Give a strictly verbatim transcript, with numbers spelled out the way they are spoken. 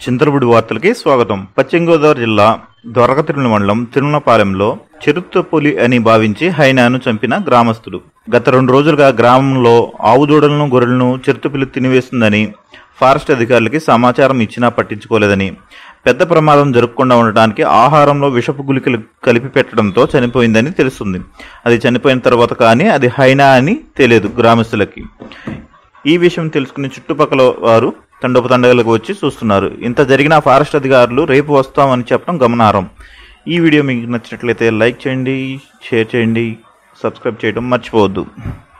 చింతలపూడి వార్తలకి స్వాగతం. పశ్చిమ గోదావరి జిల్లా దొరకతిరుమల మండలం తిరుమలపాలెంలో చిరుత పులి అని భావించి హైనాను చంపిన గ్రామస్తులు. గత రెండు రోజులుగా గ్రామంలో ఆవు దూడలను గొర్రెలను చిరుతపులి తినివేస్తుందని ఫారెస్ట్ అధికారులకి సమాచారం ఇచ్చినా పట్టించుకోలేదని, పెద్ద ప్రమాదం జరగకుండా ఉండటానికి ఆహారంలో విషపు గుళికలు కలిపి పెట్టడంతో చనిపోయిందని తెలుస్తుంది. అది చనిపోయిన తర్వాత కానీ అది హైనా అని తెలియదు గ్రామస్తులకి. ఈ విషయం తెలుసుకుని చుట్టుపక్కల వారు తండోపతండగలకు వచ్చి చూస్తున్నారు. ఇంత జరిగిన ఫారెస్ట్ అధికారులు రేపు వస్తామని చెప్పడం గమనార్హం. ఈ వీడియో మీకు నచ్చినట్లయితే లైక్ చేయండి, షేర్ చేయండి, సబ్స్క్రైబ్ చేయడం మర్చిపోవద్దు.